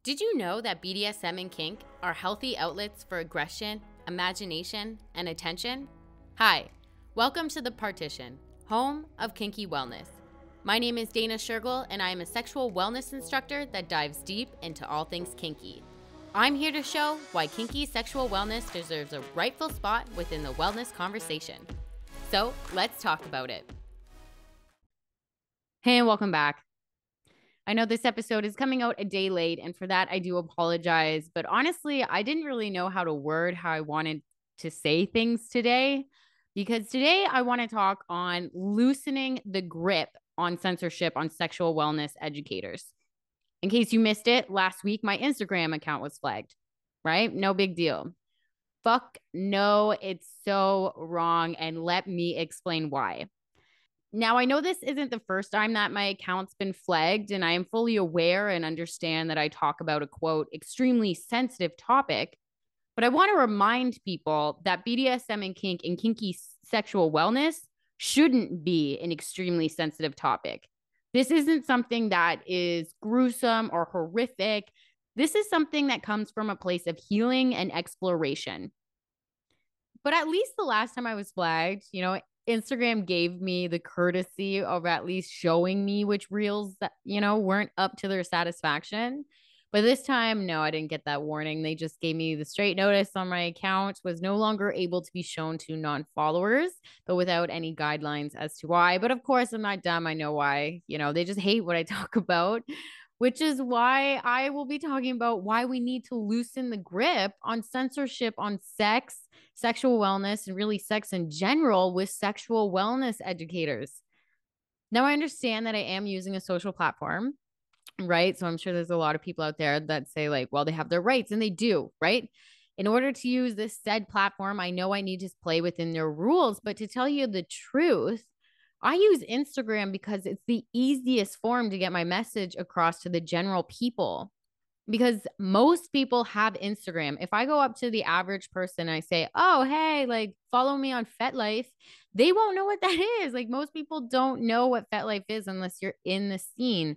Did you know that BDSM and kink are healthy outlets for aggression, imagination, and attention? Hi, welcome to The Partition, home of kinky wellness. My name is Dana Shergill, and I am a sexual wellness instructor that dives deep into all things kinky. I'm here to show why kinky sexual wellness deserves a rightful spot within the wellness conversation. So let's talk about it. Hey, and welcome back. I know this episode is coming out a day late, and for that, I do apologize. But honestly, I didn't really know how to word how I wanted to say things today, because today I want to talk on loosening the grip on censorship on sexual wellness educators. In case you missed it, last week, my Instagram account was flagged, right? No big deal. Fuck no, it's so wrong. And let me explain why. Now, I know this isn't the first time that my account's been flagged, and I am fully aware and understand that I talk about a, quote, extremely sensitive topic, but I want to remind people that BDSM and kink and kinky sexual wellness shouldn't be an extremely sensitive topic. This isn't something that is gruesome or horrific. This is something that comes from a place of healing and exploration. But at least the last time I was flagged, Instagram gave me the courtesy of at least showing me which reels that, weren't up to their satisfaction. But this time, no, I didn't get that warning. They just gave me the straight notice on my account was no longer able to be shown to non-followers, but without any guidelines as to why. But of course, I'm not dumb. I know why. They just hate what I talk about, which is why I will be talking about why we need to loosen the grip on censorship on sex, sexual wellness, and really sex in general with sexual wellness educators. Now, I understand that I am using a social platform, right? So I'm sure there's a lot of people out there that say like, well, they have their rights, and they do, right? In order to use this said platform, I know I need to play within their rules, but to tell you the truth, I use Instagram because it's the easiest form to get my message across to the general people, because most people have Instagram. If I go up to the average person and I say, oh, hey, like follow me on FetLife, they won't know what that is. Like most people don't know what FetLife is unless you're in the scene.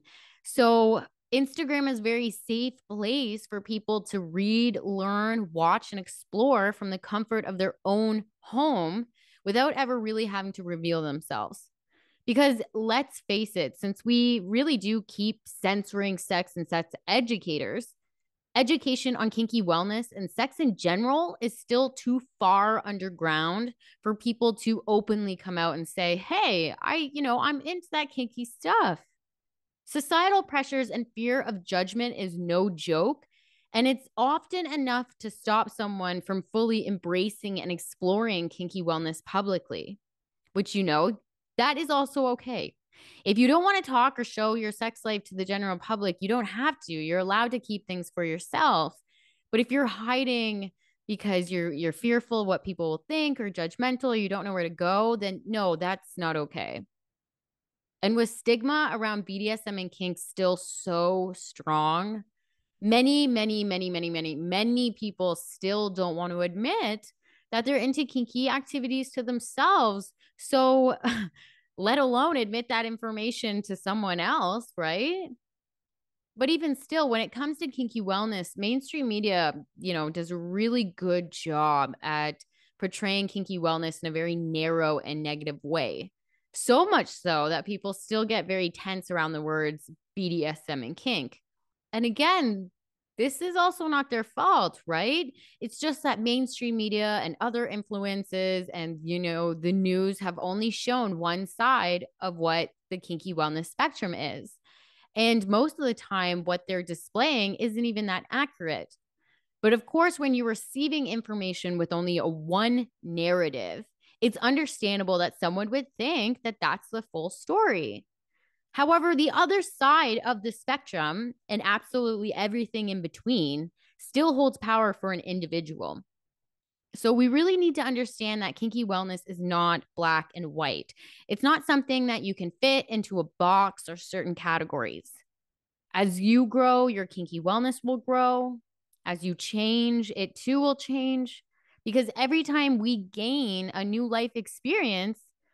So Instagram is a very safe place for people to read, learn, watch, and explore from the comfort of their own home without ever really having to reveal themselves. Because let's face it, since we really do keep censoring sex and sex educators, education on kinky wellness and sex in general is still too far underground for people to openly come out and say, hey, I'm into that kinky stuff. Societal pressures and fear of judgment is no joke, and it's often enough to stop someone from fully embracing and exploring kinky wellness publicly, which that is also okay. If you don't want to talk or show your sex life to the general public, you don't have to. You're allowed to keep things for yourself. But if you're hiding because you're fearful of what people will think or judgmental, you don't know where to go, then no, that's not okay. And with stigma around BDSM and kink still so strong, many, many, many, many, many, many people still don't want to admit that they're into kinky activities to themselves. So let alone admit that information to someone else, right? But even still, when it comes to kinky wellness, mainstream media, does a really good job at portraying kinky wellness in a very narrow and negative way. So much so that people still get very tense around the words BDSM and kink. And again, this is also not their fault, right? It's just that mainstream media and other influences and, the news have only shown one side of what the kinky wellness spectrum is. And most of the time, what they're displaying isn't even that accurate. But of course, when you're receiving information with only a one narrative, it's understandable that someone would think that that's the full story. However, the other side of the spectrum and absolutely everything in between still holds power for an individual. So we really need to understand that kinky wellness is not black and white. It's not something that you can fit into a box or certain categories. As you grow, your kinky wellness will grow. As you change, it too will change. Because every time we gain a new life experience,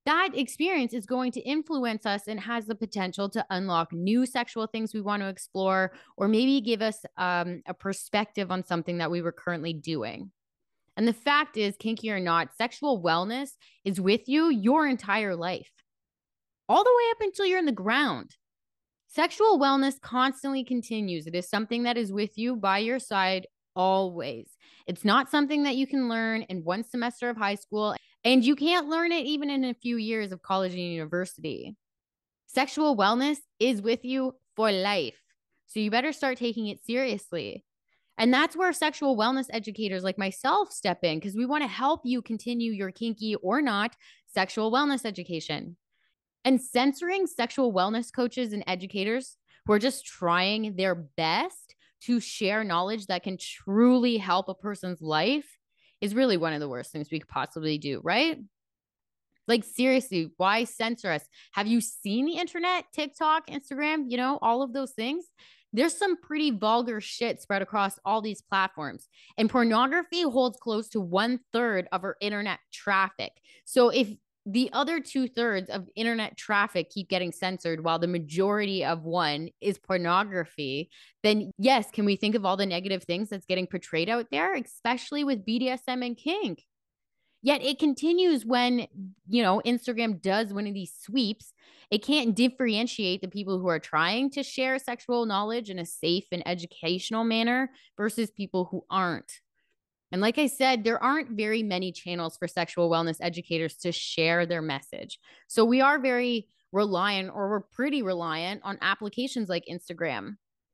that experience is going to influence us and has the potential to unlock new sexual things we want to explore, or maybe give us a perspective on something that we were currently doing. And the fact is, kinky or not, sexual wellness is with you your entire life, all the way up until you're in the ground. Sexual wellness constantly continues. It is something that is with you by your side always. It's not something that you can learn in one semester of high school, and you can't learn it even in a few years of college and university. Sexual wellness is with you for life. So you better start taking it seriously. And that's where sexual wellness educators like myself step in, because we want to help you continue your kinky or not sexual wellness education. And censoring sexual wellness coaches and educators who are just trying their best to share knowledge that can truly help a person's life is really one of the worst things we could possibly do, right? Like, seriously, why censor us? Have you seen the internet, TikTok, Instagram, all of those things? There's some pretty vulgar shit spread across all these platforms. And pornography holds close to 1/3 of our internet traffic. So if the other 2/3 of internet traffic keep getting censored while the majority of one is pornography, then yes, can we think of all the negative things that's getting portrayed out there, especially with BDSM and kink? Yet it continues when, Instagram does one of these sweeps. It can't differentiate the people who are trying to share sexual knowledge in a safe and educational manner versus people who aren't. And like I said, there aren't very many channels for sexual wellness educators to share their message. So we are very reliant, or we're pretty reliant on applications like Instagram.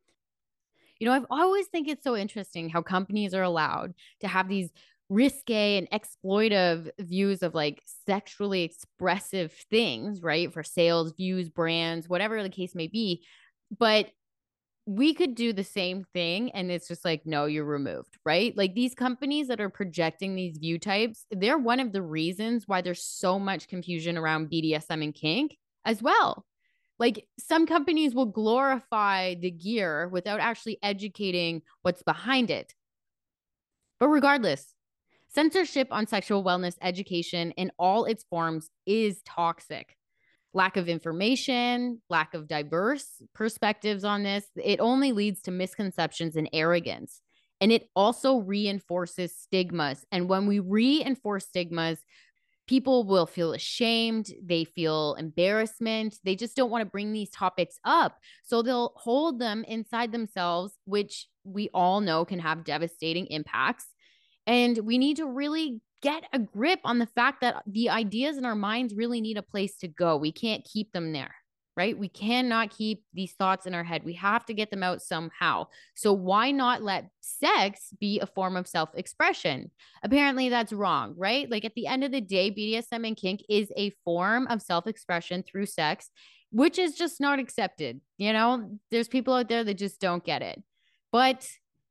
I've always think it's so interesting how companies are allowed to have these risque and exploitive views of like sexually expressive things, right? For sales, views, brands, whatever the case may be. But we could do the same thing and it's just like, no, you're removed, right? Like these companies that are projecting these view types, they're one of the reasons why there's so much confusion around BDSM and kink as well. Like some companies will glorify the gear without actually educating what's behind it. But regardless, censorship on sexual wellness education in all its forms is toxic. Lack of information, lack of diverse perspectives on this, it only leads to misconceptions and arrogance. And it also reinforces stigmas. And when we reinforce stigmas, people will feel ashamed. They feel embarrassment. They just don't want to bring these topics up. So they'll hold them inside themselves, which we all know can have devastating impacts. And we need to really get a grip on the fact that the ideas in our minds really need a place to go. We can't keep them there, right? We cannot keep these thoughts in our head. We have to get them out somehow. So why not let sex be a form of self-expression? Apparently that's wrong, right? Like at the end of the day, BDSM and kink is a form of self-expression through sex, which is just not accepted. There's people out there that just don't get it. But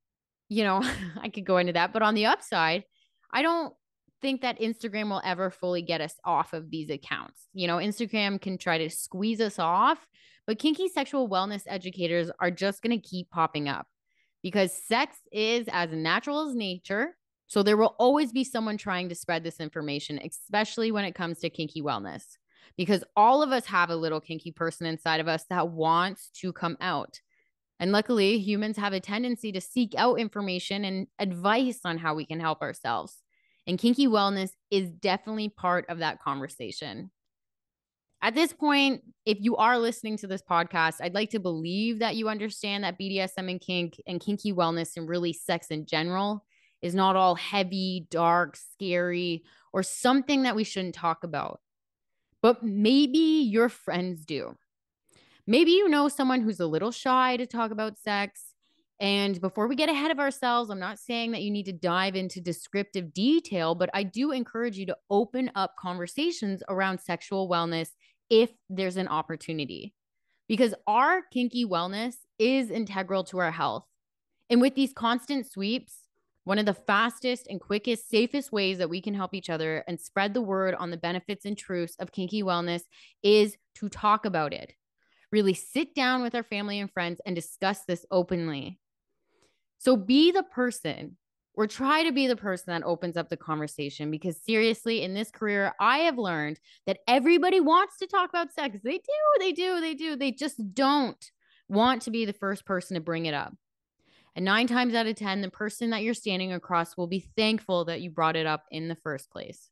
I could go into that. But on the upside, I don't think that Instagram will ever fully get us off of these accounts. Instagram can try to squeeze us off, but kinky sexual wellness educators are just going to keep popping up because sex is as natural as nature. So there will always be someone trying to spread this information, especially when it comes to kinky wellness, because all of us have a little kinky person inside of us that wants to come out. And luckily, humans have a tendency to seek out information and advice on how we can help ourselves. And kinky wellness is definitely part of that conversation. At this point, if you are listening to this podcast, I'd like to believe that you understand that BDSM and kink and kinky wellness and really sex in general is not all heavy, dark, scary, or something that we shouldn't talk about. But maybe your friends do. Maybe you know someone who's a little shy to talk about sex. And before we get ahead of ourselves, I'm not saying that you need to dive into descriptive detail, but I do encourage you to open up conversations around sexual wellness if there's an opportunity, because our kinky wellness is integral to our health. And with these constant sweeps, one of the fastest and quickest, safest ways that we can help each other and spread the word on the benefits and truths of kinky wellness is to talk about it. Really sit down with our family and friends and discuss this openly. So be the person or try to be the person that opens up the conversation. Because seriously, in this career, I have learned that everybody wants to talk about sex. They do. They just don't want to be the first person to bring it up. And 9 times out of 10, the person that you're standing across will be thankful that you brought it up in the first place.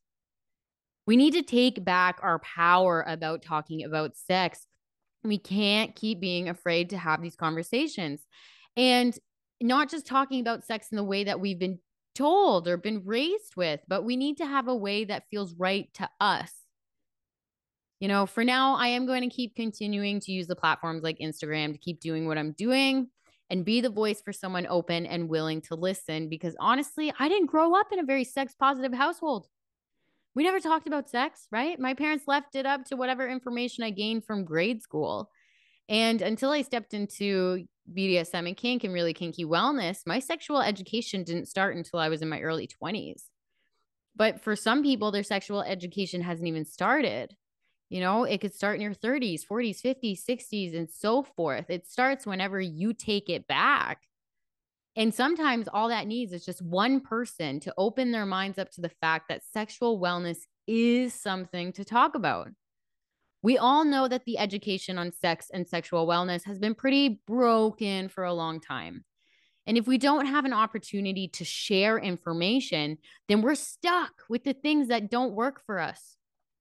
We need to take back our power about talking about sex. We can't keep being afraid to have these conversations. And not just talking about sex in the way that we've been told or been raised with, but we need to have a way that feels right to us. You know, for now, I am going to keep continuing to use the platforms like Instagram to keep doing what I'm doing and be the voice for someone open and willing to listen. Because honestly, I didn't grow up in a very sex positive household. We never talked about sex, right? My parents left it up to whatever information I gained from grade school. And until I stepped into BDSM and kink and really kinky wellness, my sexual education didn't start until I was in my early 20s. But for some people, their sexual education hasn't even started. You know, it could start in your 30s, 40s, 50s, 60s, and so forth. It starts whenever you take it back. And sometimes all that needs is just one person to open their minds up to the fact that sexual wellness is something to talk about. We all know that the education on sex and sexual wellness has been pretty broken for a long time. And if we don't have an opportunity to share information, then we're stuck with the things that don't work for us.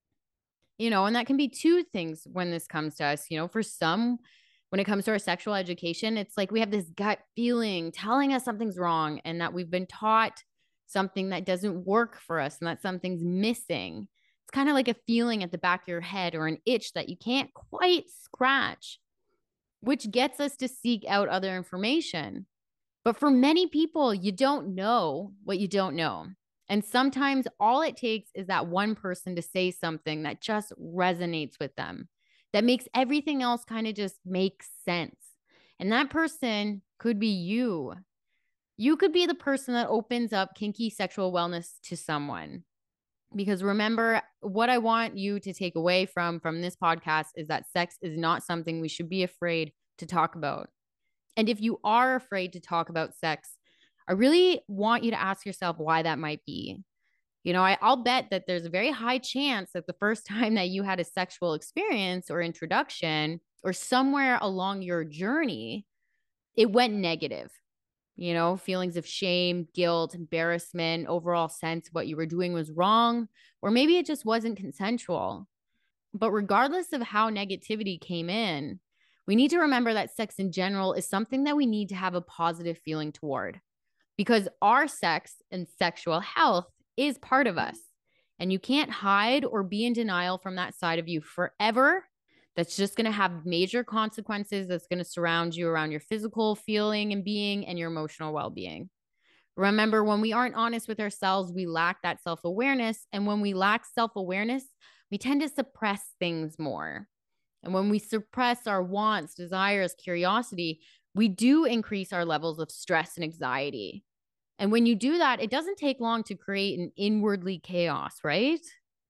You know, and that can be two things when this comes to us. You know, for some, when it comes to our sexual education, it's like we have this gut feeling telling us something's wrong and that we've been taught something that doesn't work for us and that something's missing. It's kind of like a feeling at the back of your head or an itch that you can't quite scratch, which gets us to seek out other information. But for many people, you don't know what you don't know. And sometimes all it takes is that one person to say something that just resonates with them, that makes everything else kind of just make sense. And that person could be you. You could be the person that opens up kinky sexual wellness to someone. Because remember, what I want you to take away from this podcast is that sex is not something we should be afraid to talk about. And if you are afraid to talk about sex, I really want you to ask yourself why that might be. You know, I'll bet that there's a very high chance that the first time that you had a sexual experience or introduction or somewhere along your journey, it went negative. You know, feelings of shame, guilt, embarrassment, overall sense what you were doing was wrong, or maybe it just wasn't consensual. But regardless of how negativity came in, we need to remember that sex in general is something that we need to have a positive feeling toward, because our sex and sexual health is part of us. And you can't hide or be in denial from that side of you forever. That's just going to have major consequences that's going to surround you around your physical feeling and being and your emotional well-being. Remember, when we aren't honest with ourselves, we lack that self-awareness. And when we lack self-awareness, we tend to suppress things more. And when we suppress our wants, desires, curiosity, we do increase our levels of stress and anxiety. And when you do that, it doesn't take long to create an inwardly chaos, right?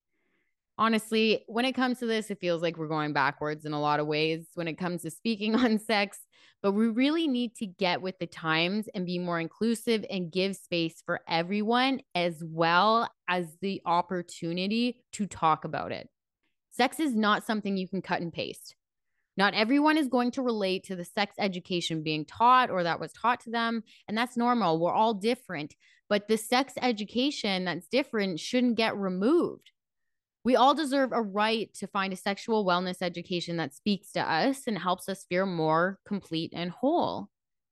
Honestly, when it comes to this, it feels like we're going backwards in a lot of ways when it comes to speaking on sex. But we really need to get with the times and be more inclusive and give space for everyone, as well as the opportunity to talk about it. Sex is not something you can cut and paste. Not everyone is going to relate to the sex education being taught or that was taught to them. And that's normal. We're all different. But the sex education that's different shouldn't get removed. We all deserve a right to find a sexual wellness education that speaks to us and helps us feel more complete and whole.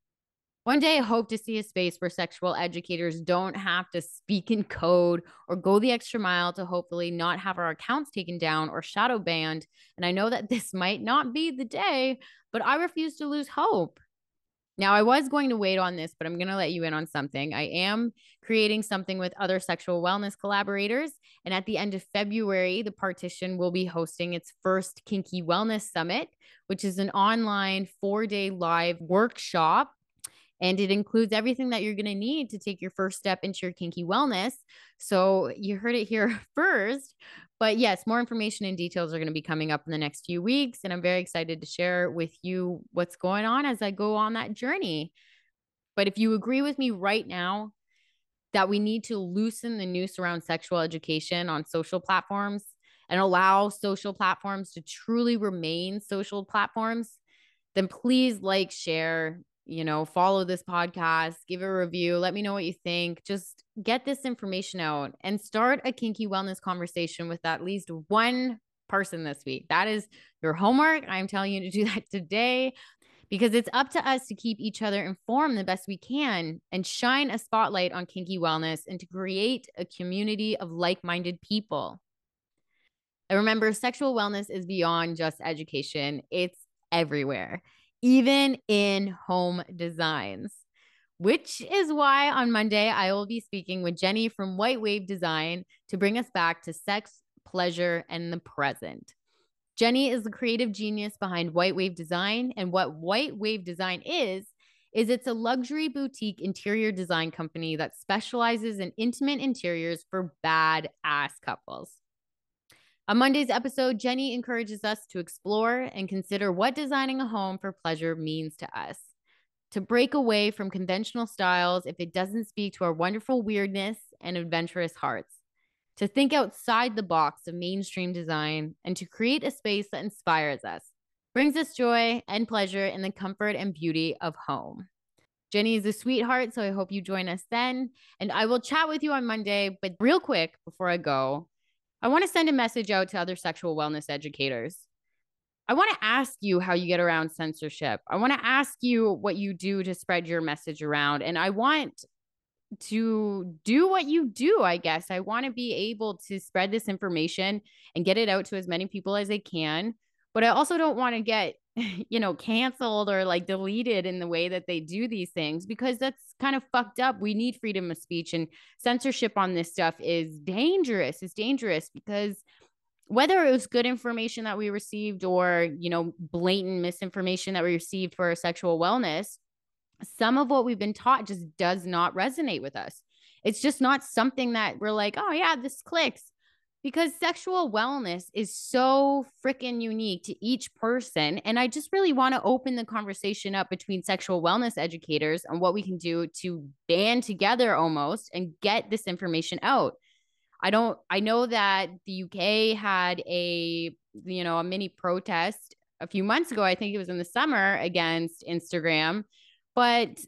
One day, I hope to see a space where sexual educators don't have to speak in code or go the extra mile to hopefully not have our accounts taken down or shadow banned. And I know that this might not be the day, but I refuse to lose hope. Now, I was going to wait on this, but I'm going to let you in on something. I am creating something with other sexual wellness collaborators. And at the end of February, the Partition will be hosting its first Kinky Wellness Summit, which is an online 4-day live workshop. And it includes everything that you're going to need to take your first step into your kinky wellness. So you heard it here first. But yes, more information and details are going to be coming up in the next few weeks. And I'm very excited to share with you what's going on as I go on that journey. But if you agree with me right now, that we need to loosen the noose around sexual education on social platforms and allow social platforms to truly remain social platforms, then please like, share, follow this podcast, give a review, let me know what you think. Just get this information out and start a kinky wellness conversation with at least one person this week. That is your homework. I'm telling you to do that today, because it's up to us to keep each other informed the best we can and shine a spotlight on kinky wellness and to create a community of like-minded people. And remember, sexual wellness is beyond just education. It's everywhere, even in home designs, which is why on Monday, I will be speaking with Jenny from White Wave Design to bring us back to sex, pleasure, and the present. Jenny is the creative genius behind White Wave Design, and what White Wave Design is it's a luxury boutique interior design company that specializes in intimate interiors for badass couples. On Monday's episode, Jenny encourages us to explore and consider what designing a home for pleasure means to us, to break away from conventional styles if it doesn't speak to our wonderful weirdness and adventurous hearts, to think outside the box of mainstream design, and to create a space that inspires us, brings us joy and pleasure in the comfort and beauty of home. Jenny is a sweetheart, so I hope you join us then. And I will chat with you on Monday. But real quick, before I go, I want to send a message out to other sexual wellness educators. I want to ask you how you get around censorship. I want to ask you what you do to spread your message around. And I want to do what you do, I guess. I want to be able to spread this information and get it out to as many people as I can. But I also don't want to get, canceled or like deleted in the way that they do these things, because that's kind of fucked up. We need freedom of speech, and censorship on this stuff is dangerous. It's dangerous because whether it was good information that we received or, blatant misinformation that we received for our sexual wellness, some of what we've been taught just does not resonate with us. It's just not something that we're like, oh yeah, this clicks, because sexual wellness is so freaking unique to each person. And I just really want to open the conversation up between sexual wellness educators and what we can do to band together almost and get this information out. I know that the UK had a mini protest a few months ago. I think it was in the summer against Instagram. But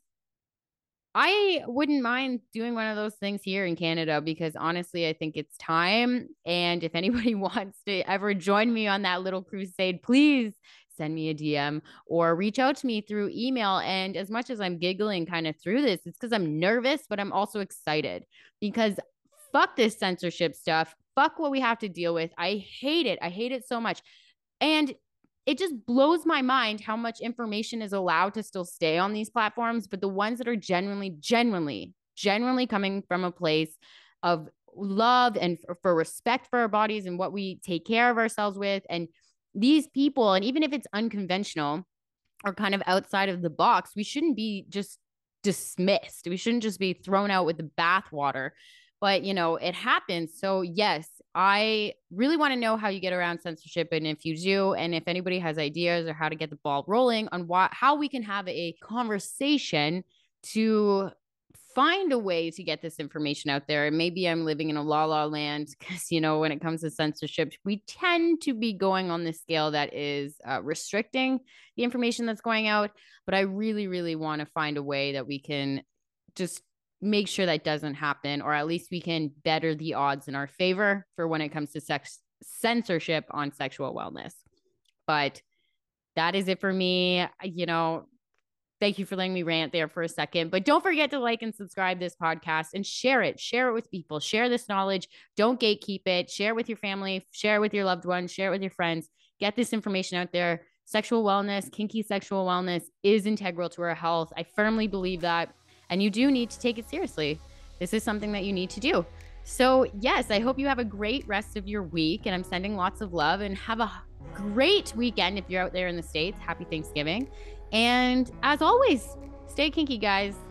I wouldn't mind doing one of those things here in Canada, because honestly, I think it's time. And if anybody wants to ever join me on that little crusade, please send me a DM or reach out to me through email. And as much as I'm giggling kind of through this, it's because I'm nervous, but I'm also excited, because fuck this censorship stuff. Fuck what we have to deal with. I hate it. I hate it so much. And it just blows my mind how much information is allowed to still stay on these platforms. But the ones that are genuinely coming from a place of love and for respect for our bodies and what we take care of ourselves with. And these people, and even if it's unconventional or kind of outside of the box, we shouldn't be just dismissed. We shouldn't just be thrown out with the bathwater. But, it happens. So, yes, I really want to know how you get around censorship, and if you do, and if anybody has ideas or how to get the ball rolling on how we can have a conversation to find a way to get this information out there. And maybe I'm living in a la land, because, when it comes to censorship, we tend to be going on the scale that is restricting the information that's going out. But I really, really want to find a way that we can just make sure that doesn't happen, or at least we can better the odds in our favor for when it comes to censorship on sexual wellness. But that is it for me. Thank you for letting me rant there for a second, but don't forget to like and subscribe this podcast and share it with people, share this knowledge. Don't gatekeep it. Share it with your family, share it with your loved ones, share it with your friends, get this information out there. Sexual wellness, kinky sexual wellness is integral to our health. I firmly believe that. And you do need to take it seriously. This is something that you need to do. So yes, I hope you have a great rest of your week, and I'm sending lots of love, and have a great weekend if you're out there in the States. Happy Thanksgiving. And as always, stay kinky, guys.